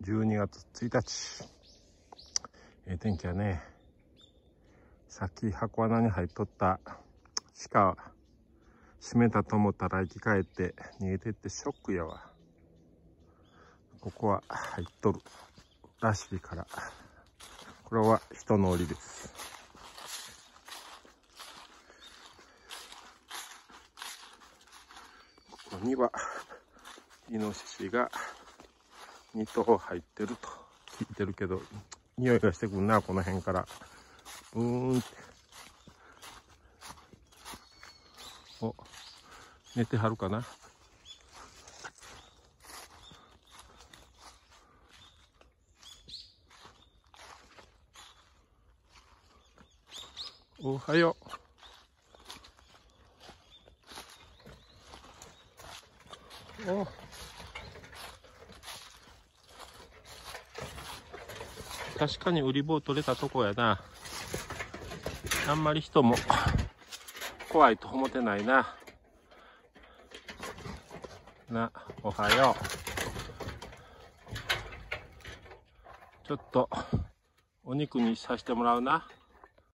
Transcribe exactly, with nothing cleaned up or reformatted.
じゅうにがつついたち。ええ天気やね。さっき箱穴に入っとった鹿閉めたと思ったら生き返って逃げてってショックやわ。ここは入っとるらしいから、これは人の檻です。ここにはイノシシがに頭入ってると聞いてるけど、匂いがしてくるな、この辺から。うーんって。お、寝てはるかな。おはよう。お、確かにウリ棒取れたとこやな。あんまり人も怖いと思ってないな。な、おはよう。ちょっとお肉にさせてもらうな。